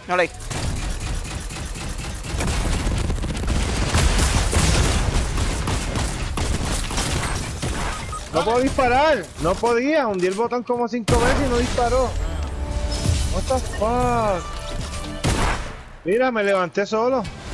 No leí. No puedo disparar. No podía. Hundí el botón como 5 veces y no disparó. What the fuck. Mira, me levanté solo.